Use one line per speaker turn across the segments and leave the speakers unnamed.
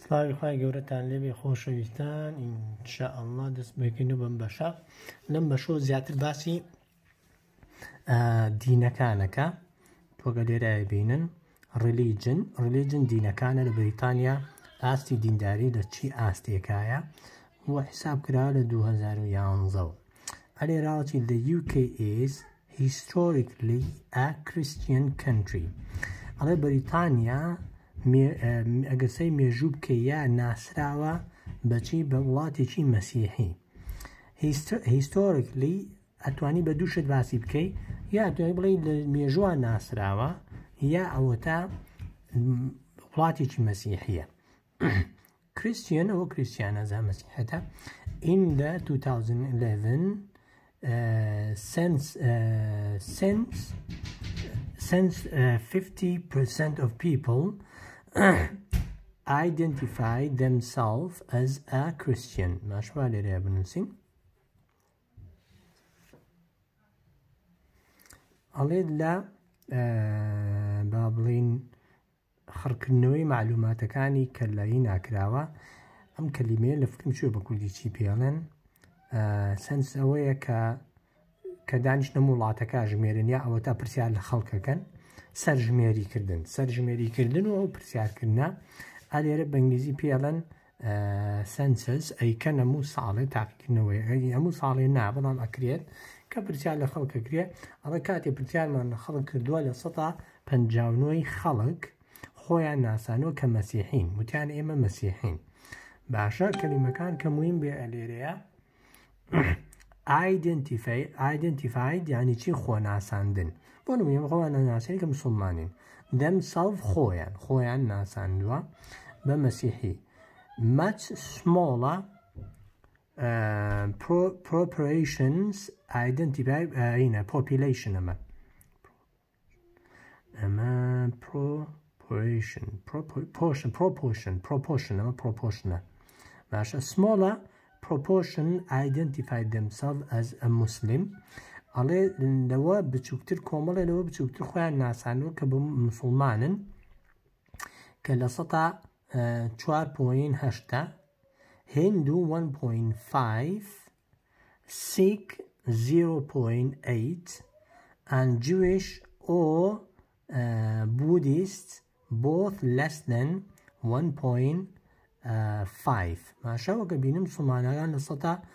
سلاوی خوای گەورەتان لێبێ خۆشەویستان ئینشاءالله دەست بکەین و بەم بەشە لەم بەشۆ زیاتر باسی دینەکانەکە تۆگە لێرە بینن ریلیجن دینەکانە لە بریتانیا ئاستی دینداری لە چی ئاستێکایە و حساب کرا لە 2011 ئەلێراوەتی the UK is historically a Christian country ئەڵێ بریتانیا ئەگەسەی مێژوو بکە یا ناسراوە بەچی بە وڵاتێکی مەسیحی هیستۆریکلی ئەتوانی بە دووشت باسی بکەی یا ئەتوانی بڵێ لە مێژووە ناسراوە یا ئەوەتە وڵاتێکی مەسیحیە کریستیان ئەوە کریستیانە زە مەسیحەتە in the 2011 since 50% of people identify themselves as a Christian. ماشوا لێرە بنووسین ئەڵێ لە با بڵین خڕکردنەوەی معلوماتەکانی کەلایی ناکراوە ئەم کەلیمەیە لە فکرم چوە بە کوردی چی پێڵێن سنس ئەوەیە کە دانیشتە وڵاتەکە ژمێرن یا ئەوە تا پرسیار لە خەڵکەکەن سەرژمێریکردن و ئەو پرسیارکردە ئالێرە بەنگلیزی پێڵەن سنسس ئەیکە هەموو ساڵێ تاقیکردنەوەی هەموو ساڵێ نا بەڵام ئەکرێت کە پرسیار لە خەڵکەکرێ ئەڵە کاتێ پرسیارمان لە خەڵک کردووە لە 159 خەڵک خۆیان ناسانەوە کە مەسیحین وتیان ئێمە مەسیحین باشە کەلیمەکان کە مویم بێ ئەلێرەیە identified یعنی چی خۆ ناساندن بۆ نمونە خۆیان ناسانی کە مسلمانین themselves خۆیان ناساندووە بە مەسیحی much smaller proportions identify population ئەمە proportion باشە smaller proportion identified themselves as a Muslim ئەڵێ لەوە بچووکتر کۆمەڵێ لەوە بچووکتر خۆیان ناسانەوە کە بە مسلمانن کە لە 4.8 هندو 1.5 Sikh 0.8 and Jewish or Buddhist both less than 1.5 ماشەوە کە بینم مسلمانەکان لە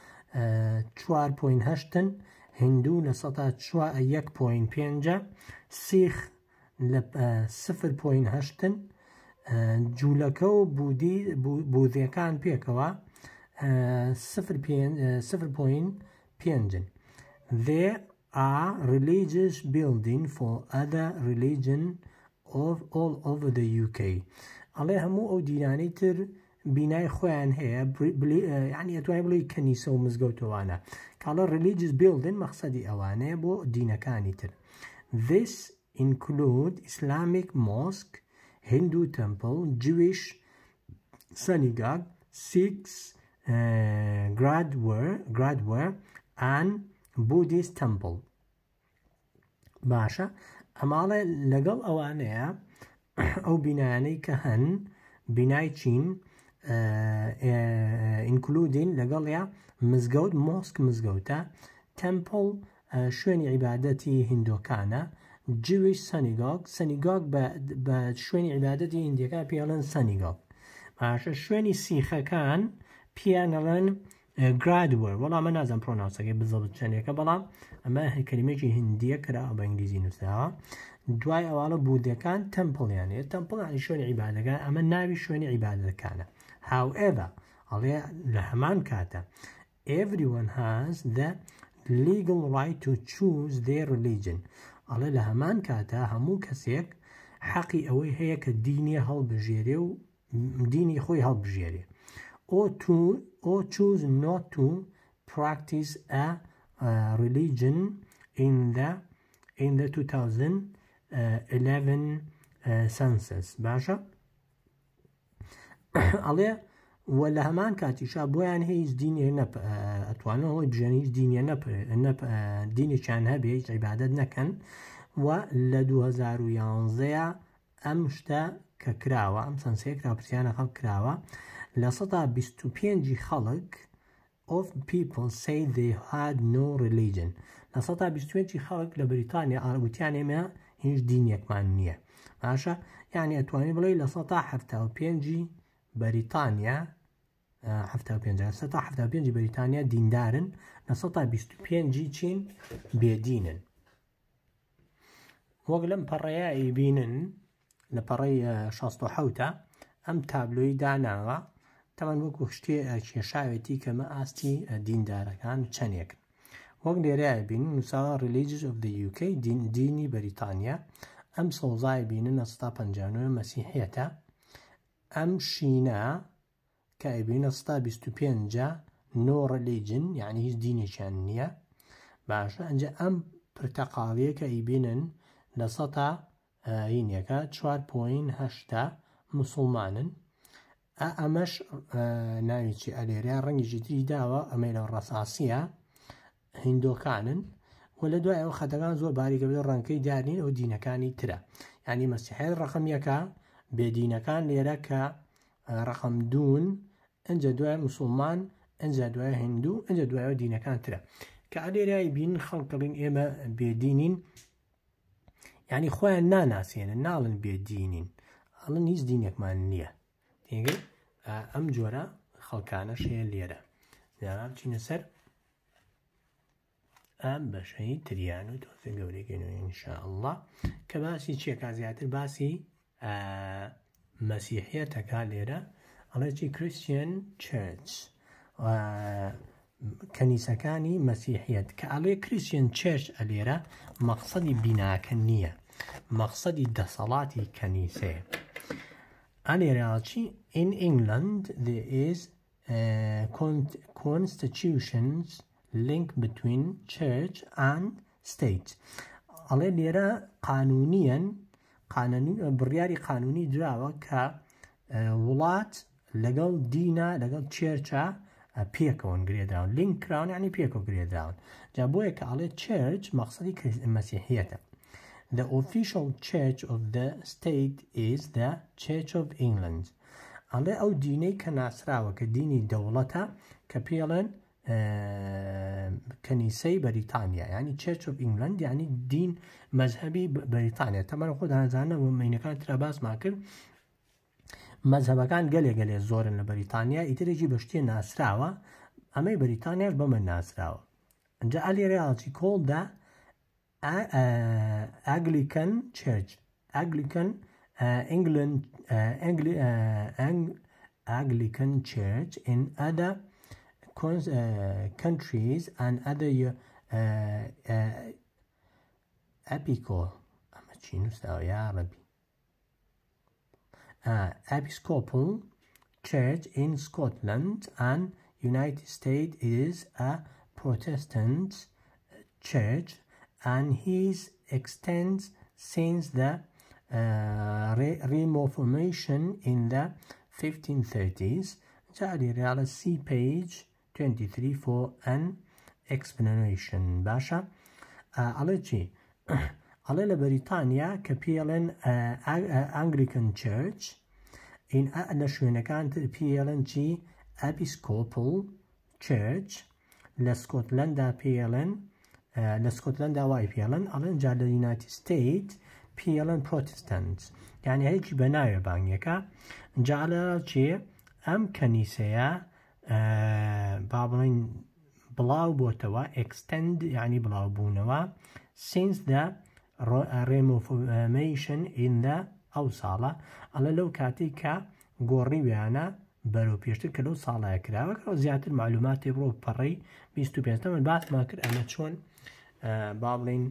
4.8 هندو لە 1.5 سیخ لە 0.8 جوولەکە و بوودیەکان پێکەوە 0.5 There are religious building for other religion of all over the UK ئەڵێ هەموو ئەو دیرانەی تر بینای خۆیان هەیە یعنی ئەتوانی بڵێ کەنیسە و مزگەوتەوانە کاڵە religious building مەقسەدی ئەوانەیە بۆ دینەکانی تر This include Islamic mosque, Hindu temple, Jewish synagogue, Sikh gurdwara and Buddhist temple باشە ئەماڵێ لەگەڵ ئەوانەیە ئەو بینایانەی کە هەن بینای چین including لەگەڵیا مزگەوت مۆسک مزگەوتە تەمپڵ شوێنی عیبادەتی هیندۆکانە Jewish synagogue بە شوێنی عیبادەتی هیندیەکان پێڵێن synagogue باشە شوێنی سیخەکان پیانەڵێن گرادوەر وەڵام من نازم پرۆناوسەکەی بزەڵت چەندێکە بەڵام ئەمە کەلیمێکی هیندیە کرا بە ئینگلیزی نووسراوە دوای ئەوانە بوودەکان تەمپڵیانێت تەمپڵیانی شوێنی عیبادەکان ئەمە ناوی شوێنی عیبادەکانە however ئەڵێ لە هەمان کاتە everyone has the legal right to choose their religion ئەڵێ لە هەمان کاتە هەموو کەسێک حەقی ئەوەی هەیە کە دینی هەڵبژێرێ و دینی خۆی هەڵبژێرێ or choose not to practice a religion in the 2011 census باشە ئەڵێ وە لە هەمان کاتیشا بۆیان هیچ دینێ ئەتوانن هۆی بژێن هیچ دینێکیان هەبێ هیچ عیبادەت نەکەن و لە 2011 ئەم شتە کە کراوە ئەم سەنسەیە کراپرسیانە خەڵک کراوە لە 125 خەڵک of people say they had no religion لە 125 خەڵک لە بریتانیا ئاوتیان ئێمە هیچ دینێکمان نییە باشە یعنی ئەتوانی بڵێ لە 175 بەریتانیا 175 بەریتانیا دیندارن لە 125 چین بێدینن وەک لەم پەڕەیە بینن لە پەڕەی 67 ئەم تابلۆی داناوە تەمان وەکو شتێ کێشاوێتی کەمە ئاستی دیندارەکان چەندێک وەک لێرەیە بینن نووساوە Religions of the UK دینی بەریتانیا ئەم سەوزای بینن لە 159 مەسیحیەتە ئەم شینە کە ئەیبینە 125 no religion یعنی هیچ دینێکیان نییە باشە ئەنجا ئەم پرتەقاڵیە کە ئەیبینن لە 100 4.8 مسلمانن ئەمەش ناویی ئەلێریا ڕەنگیژی تری داوە ئەمە لە ڕەساسیە هیندۆکانن و لە دوای ئەو خەتەکان زۆر باریکە بێ ڕەنکەی دارین ئەو دینەکانی ترە یعنی مەسیحیەت ڕەقەم یەکە بێدینەکان لێرە کە ڕەقەم دوون ئەنجا دوای مسلمان ئەنجا دوای هیندوو ئەنجا دوایەوە دینەکان ترە کە ئەلێرای بین خەڵکەڵین ئێمە بێدینین یعنی خۆیان ناناسیێنن ناڵن بێدینین ئەڵن هیچ دینێکمان نییە تێگەی ئەم جۆرە خەڵکانەش هەیە لێرە جارا بچینە سەر ئەم بەشەی تریان و تۆزە گەورەیگەنەوە ئینشاءالله کە باسی چێکا زیاتر باسی مەسیحیەتەکە لێرە ئەڵێکی کریستیان چرچ کەنیسەکانی مەسیحیەت کە ئەڵێ کریستیان چرچ ئەلێرە مەقسەدی بیناکە نییە مەقسەدی دەسەڵاتی کەنیسەیە ئەلێراچی in England there is constitutions link between church and state ئەڵێ لێرە قانونیەن بڕیاری قانونی دراوە کە وڵات لەگەڵ دینە لەگەڵ چێرچە پێکەوەن گرێدراون لینک کراون یعنی پێکەوە گرێدراون جا بۆیە کە ئەڵێ چێرچ مەقسەدی مەسیحیەتە The official church of the state is the Church of England ئەڵێ ئەو دینەی کە ناسراوە کە دینی دەوڵەتە کە پێڵێن کەنیسەی بەریتانیا ینی Church of England یعنی دین مەذهبی بەریتانیا تەمەەن خۆ دانزانە و مینەکان ترا باسمان کرد مەذهبەکان گەلێ زۆرن لە بەریتانیا ئیترێکی بەشتیە ناسراوە ئەمەی بەریتانیاش بەمە ناسراوە ئەنجا ئەلێرەیاڵی کۆڵدا Anglican Church Anglican England Anglican Church in other countries and other Episcopal Church in Scotland and United States is a Protestant church and his extends since the Reformation in the 1530s. See page 23 for an explanation. Basha Alechi Ale Britannia Capialan Anglican Church in Adashwinakan PLN Episcopal Church La Scotlanda PLN لسكوتلندا واي بيلن ألين جال United States بيلن Protestants يعني هيك بناية بانيكا جال شيء أم كنيسة بابلين بلاو بوتوا extend يعني بلاو بونوا since the Reformation in the أوصالة على لو كاتيكا قوري بيانا بەرەو پێشتر کە لەو ساڵایە کراوە کە زیاتر معلوماتی بڕۆ پەڕی 25 من باس ما کرد ئەمە چۆن با بڵین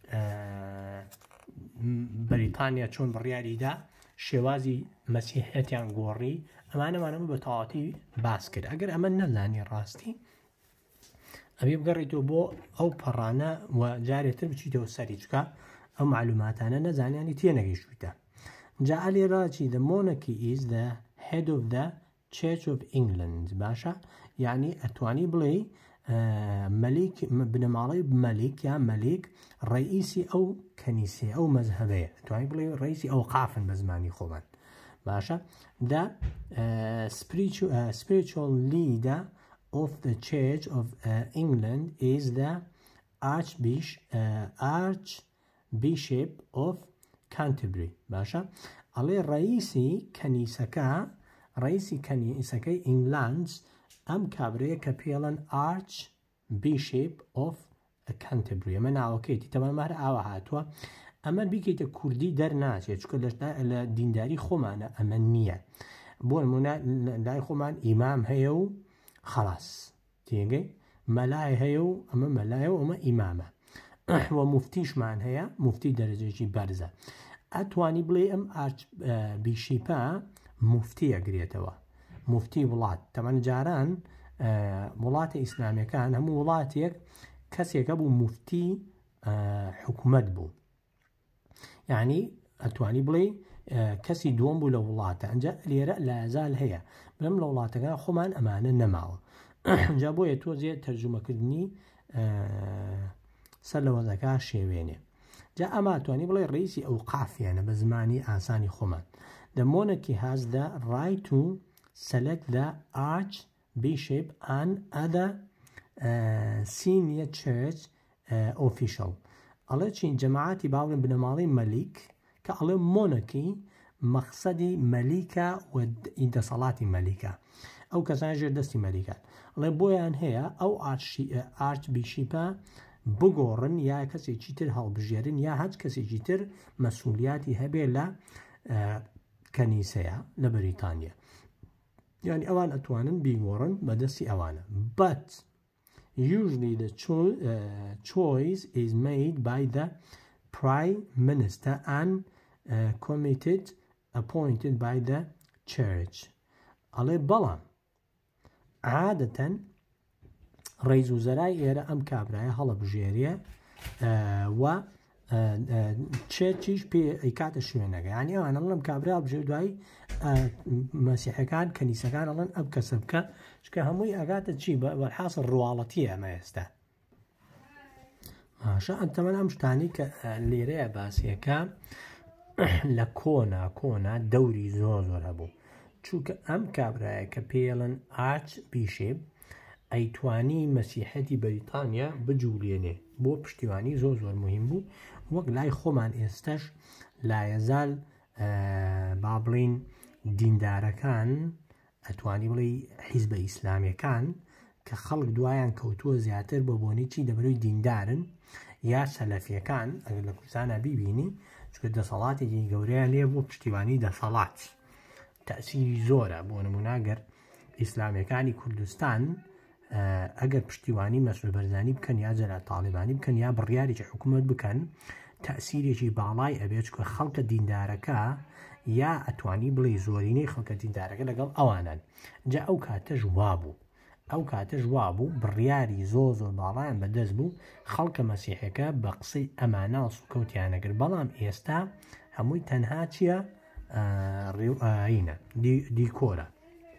بەریتانیا چۆن بڕیاریدا شێوازی مەسیحیەتیان گۆڕی ئەمانەمانەمە بە تەواوەتی باس کرد ئەگەر ئەمە نەزانی ڕاستی ئەبێ بگەڕێتەوە بۆ ئەو پەڕانە و جارێتتر بچیتەوە سەری چکە ئەو معلوماتانە نەزانیانی تێنەگەیشتوتە جا ئەلێراچی the monarchy is the head of the Church of England باشە یعنی ئەتوانی بڵێ مەلیک بنەماڵی مەلیک یا مەلیک ڕئیسی ئەو کەنیسێ ئەو مەذهبەیە ئەتوانی بڵێ ڕئیسی ئەو قافن بە زمانی خۆمان باشە the spiritual leader of the Church of England is the Archbishop of Canterbury باشە ئەڵێ ڕئیسی کەنیسەکەی ئینگلند ئەم کابرەیە کە پێڵەن Archbishop of Canterbury ئەمە ناوەکەیتی تەمەمار ئاوا هاتووە ئەمە بیکەیتە کوردی دەرناچێت چکە لە دینداری خۆمانە ئەمە نییە بۆ نمونە لای خۆمان ئیمام هەیە و خەڵاس تێگەی مەلای هەیە و ئەمە مەلایە و ئەمە ئیمامە وە موفتیشمان هەیە مفتی دەرەجێکی بەرزە ئەتوانی بڵێ ئەم ئارچبیشیپە مفتی ئەگرێتەوە مفتی وڵات تەمەەن جاران وڵاتە ئیسلامیەکان هەموو وڵاتێک کەسێکە بوو مفتی حکوومەت بوو یعنی ئەتوانی بڵێ کەسی دووەم بوو لە وڵاتە ئەنجا لێرە لازال هەیە بلەم لە وڵاتەکان خۆمان ئەمانە نەماوە ئەنجا بۆیە تۆزیە تەرجمەکردنی سەر لە وەزەکە شێوێنێ جا ئەمە توانی بڵێ ڕئیسی ئەو قافیانە بە زمانی ئاسانی خۆمان The monarchy has the right to select the Archbishop and other senior church official ئەڵێ چین جەماعەتی باوڵێن بنەماڵی مەلیک کە ئەڵێ مۆنەکی مەقسەدی مەلیکە و دەسەڵاتی مەلیکە ئەو کەسان ژێر دەستی مەلیکان ئەڵێ بۆیان هەیە ئەو ئارچبیشیپە بگۆڕن یا کەسێکی تر هەڵبژێرن یا هەچ کەسێکی تر مەسئولیاتی هەبێ لە کەنیسەیە لە بەریتانیا یعنی ئەوان ئەتوانن بیگۆڕن بەدەستی ئەوانە but usually the choice is made by the Prime Minister and committee appointed by the Church ئەڵێ بەڵام عادەتەن ڕئیس وزەرای ئێرە ئەم کابرایە هەڵەبژێریە و چێچیش پێ ئەیکاتە شوێنەکە یعنی ئەوانە ئەڵێم کابرا بژێ دوایی مەسیحەکان کەنیسەکان ئەڵێن ئەم کەسە بکە چکە هەمووی ئەگاتە چی بەحاصل ڕواڵەتیە ئەمە ئێستا ماشە ئەتەمەن ئەم شتانی کە لێرەیە باسیەکە لە کۆنا دەوری زۆر هەبوو چونکە ئەم کابرایە کە پێڵن ئارچبیشپ ئەیتوانی مەسیحەتی بەریتانیا بجوولێنێ بۆ پشتیوانی زۆر مهم بوو وەک لای خۆمان ئێستش لایەزال با بڵین دیندارەکان ئەتوانی بڵێ حیزبە ئیسلامیەکان کە خەڵک دوایان کەوتووە زیاتر بە بۆنی چی دەبەروی دیندارن یا سەلەفیەکان ئەگەر لە کوردستانە بیبینی چکە دەسەڵاتێکی گەورەیان لێ بۆ پشتیوانی دەسەڵات تەسیری زۆرە بۆ نموناگەر ئیسلامیەکانی کوردستان ئەگەر پشتیوانی مەسئول بەرزانی بکەن یا جەلا تاڵیبانی بکەن یا بڕیارێکی حکوومەت بکەن تەسیرێکی باڵای ئەبێت چکە خەڵکە دیندارەکە یا ئەتوانی بڵێ زۆرینەی خەڵکە دیندارەکە لەگەڵ ئەوانن جا ئەو کاتەش وابوو بڕیاری زۆر باڵایان بەدەست بوو خەڵکە مەسیحەکە بە قسەی ئەمانە سوکەوتیانەگر بەڵام ئێستا هەمووی تەنها چییە ڕێوئینە دیکۆرە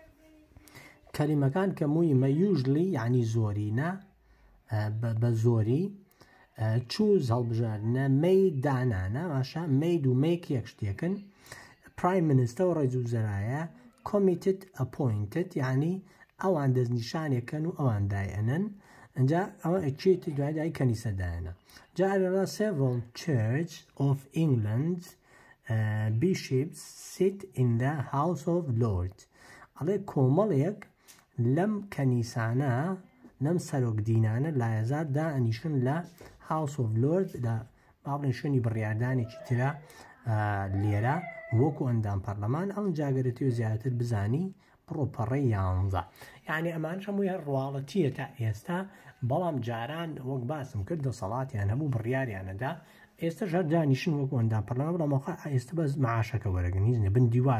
کەلیمەکان کە مویمە یوژلی یعنی زۆرینە بە زۆری چوز هەڵبژاردنە مەید دانانە ماشە مەید و مەیک یەک شتێکن پرایم مینیستە و ڕێز وزەرایە کۆمیتد ئەپۆینتد یعنی ئەوان دەستنیشانێکەن و ئەوان دایەنن ئەنجا ئەوە ئەچێتی دوای کەنیسەدایەنە جارێڕا several Church of England bishops sit in the House of Lords ئەڵێ کۆمەڵێک لەم کەنیسانە لەم سەرۆک دینانە لایەزار دائەنیشن لە House of Lords لە باڵێن شوێنی بڕیاردانێکی ترە لێرە وەکو ئەندام پەرلەمان ئەڵن جاگەرەتی و زیاتر بزانی پڕۆپەڕی 11 یعنی ئەمان هەمووی هەر ڕواڵەتیە تا ئێستا بەڵام جاران وەک باسم کرد دەسەڵاتیان هەموو بڕیاریانەدا ئێستا ژەر دانیشن وەکو ئەندام پەرلەمان بەڵامەخوا ئێستا بەس معاشەکە وەرەگەن هیچ نە بندیوار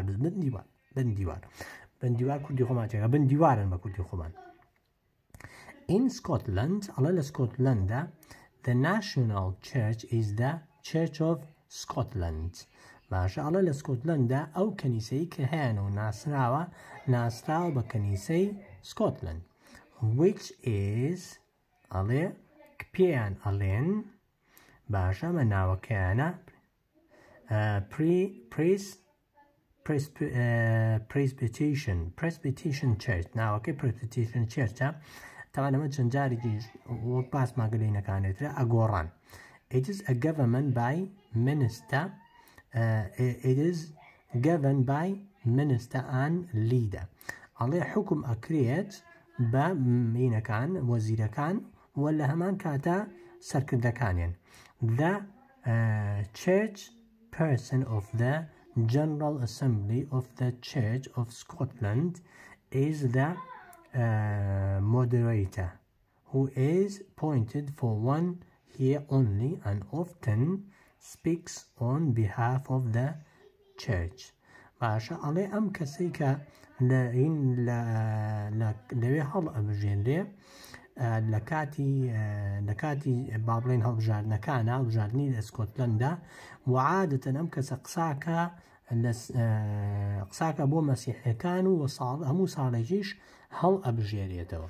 بندیوار کوردی خۆمانچێکە بندیوارن بە کوردی خۆمان In Scotland ئەڵە لە سکۆتلەندا the national church is the Church of Scotland باشە ئەڵە لە سکۆتلەندا ئەو کەنیسەی کە هەیەن و ناسراوە بە کەنیسەی سکۆتلەند which is ئەڵێ پێیان ئەڵێن باشە مە ناوەکەیانە Presbyterian Church ناوەکەی Presbyterian Churchە تەوان ئەمە چەند جارێکی وەک باسمان گەلێنەکانێترە ئەگۆڕان. It is a government by minister it is governed by minister and leader. ئەڵێ حکم ئەکرێت بە مینەکان وەزیرەکان وە لە هەمان کاتە سەرکردەکانیان. The church person of the General Assembly of the Church of Scotland is the moderator, who is appointed for 1 year only and often speaks on behalf of the church. باشە ئەڵێ ئەم کەسەی کە لەوێ هەڵ ئەبژێنرێ لە کاتی بابڵێن هەڵبژاردنەکانە هەڵبژاردننی لە ئسکۆتلەندا و عادەتەن ئەم کەسە قساکە بۆ مەسیحیەکان و هەموو ساڵێکیش هەڵ ئەبژێرێتەوە.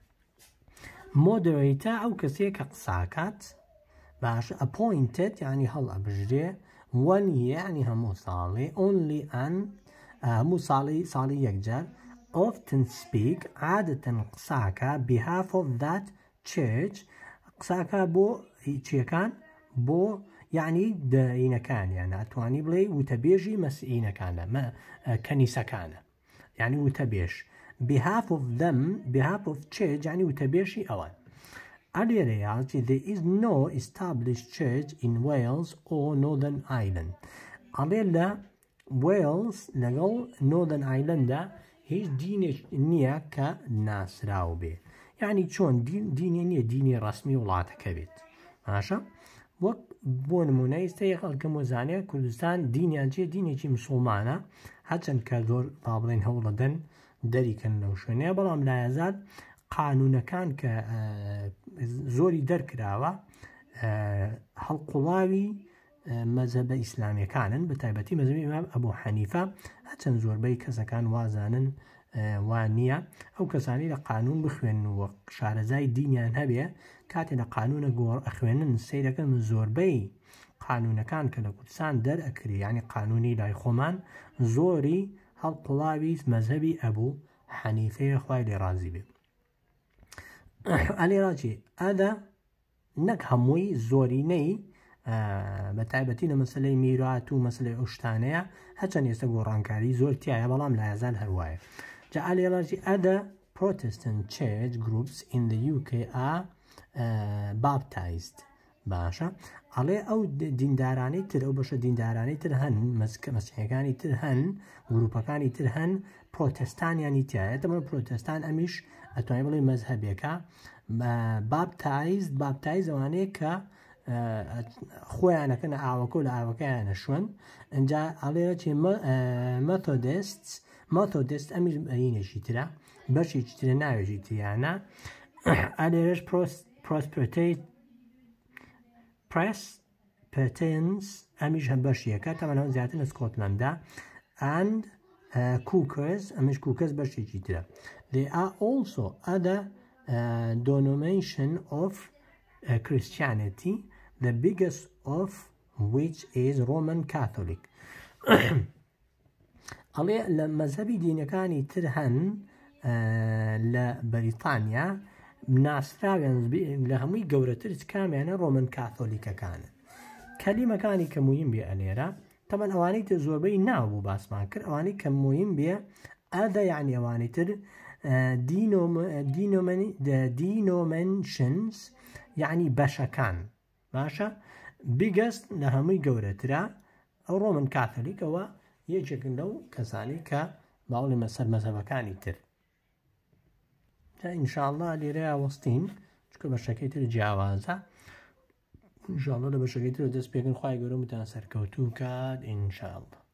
مۆدەرەیتە ئەو کەسەیە کە قساکات باش appointed یعنی هەڵ ئەبژرێ 1 یعنی هەموو ساڵێ only an هەموو ساڵی یەکجار often speak عادەتەن قساکە behalf of that church قساکە بۆ چیەکان بۆ یعنی دەینەکانیان ئەتوانی بڵێ وتەبێژی مەسیحیەکانە کەنیسەکانە یعنی وتەبێژ behalf of them behalf of church یعنی وتەبێژی ئەوان. Reality there is no established church in Wales or Northern Ireland. ئەڵێ لە Wales لەگەڵ Northern Irelandدا هیچ دینێک نییە کە ناسراو بێ یعنی چۆن دینێ نییە دینی ڕسمی وڵاتەکە بێت. باشە وەک بۆ نمونە ئێستا خەڵکەم وەزانەیە کوردستان دینیان چیە دینێکی مسلمانە هەرچەند کە زۆر با بڵێن هەوڵەدەن دەریکەن لەو شوێنەیە بەڵام لایەزاد قانونەکان کە زۆری دەرکراوە هەڵقوڵاوی مەذهبە ئیسلامیەکانن بە تایبەتی مەذهبی ئیمام ئەبوو حەنیفە هەرچەند زۆربەی کەسەکان وازانن وان نییە ئەو کەسانی لە قانون بخوێن و شارەزای دینیان هەبێ کاتێ لە قانونە گۆڕ ئەخوێنن سەیرەکەن زۆربەی قانونەکان کە لە کوردستان دەرئەکری یعنی قانونی لای خۆمان زۆری هەڵقوڵاوی مەذهبی ئەبوو حەنیفەیە خوای لێ ڕازی بێ. ئەلێراچی ئەدا نەک هەمووی زۆرینەی بە تایبەتی لە مەسلەی میرات و مەسلەی ئەوشتانەیە هەچەند ئێستا گۆڕانکاری زۆر تایە بەڵام لە یازان هەروایە. جا ئەلێراچی ئەدا Protestant church groups in the UK are baptized. باشە ئەڵێ ئەو دیندارانی تر ئەو بەشە دیندارانی تر هەن مەسیحیەکانی تر هەن گروپەکانی تر هەن پرۆتستانیانی تایە تەمە پرۆتستان ئەمیش ئەتوانێت بڵێ مەذهبێکە بابتایز ئەوانەیە کە خۆیانەکەن ئاوەکە و لە ئاوەکەیانە شوێن ئەجا ئەڵێ چی مەتۆدست ئەمیش ئەینێکی ترە بەشێکی ترە ناوێژی تریانە ئەلێرەش Presbyterians ئەمیش هەم بەشیەکە تەمەنەوە زیاتر لە سکۆتلەندا and Cookers ئەمیش کوکەس بەشێکی ترە. There are also other denominations of Christianity, the biggest of which is Roman Catholic. ئەڵێ لە مەذهبی دینەکانی تر هەن لە بەریتانیا ناسراویان لە هەمووی گەورەتر کامیانە ڕۆمن کاتۆلیکەکانن. کەلیمەکانی کە مویم بێ ئەلێرە تەمەن ئەوانەی تر زۆربەی ناوبوو باسمان کرد ئەوانەی کە مویم بێ ئەدا یعنی ئەوانەی تر denominations یعنی بەشەکان باشە biggest لە هەمووی گەورەترە ئەو ڕۆمن کاتۆلیکەوە یەکێکن لەو کەسانی کە باوڵی مەسەر مەذهبەکانی تر. ئینشاءالله لێرەیە وەستین چکە بەشەکەی تر جیاوازە ئینشاءالله لە بەشەکەی تر دەست پێکن خوای گەورە متان سەرکەوتوو کات ئینشاءالله.